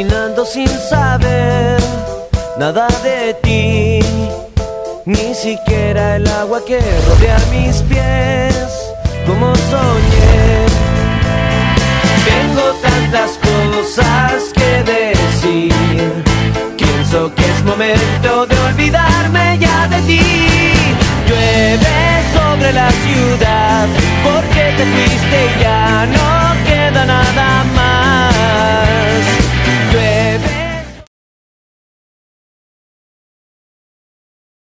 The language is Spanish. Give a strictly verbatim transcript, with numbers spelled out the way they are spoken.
caminando sin saber nada de ti, ni siquiera el agua que rodea mis pies, como soñé. Tengo tantas cosas que decir, pienso que es momento de olvidarme ya de ti. Llueve sobre la ciudad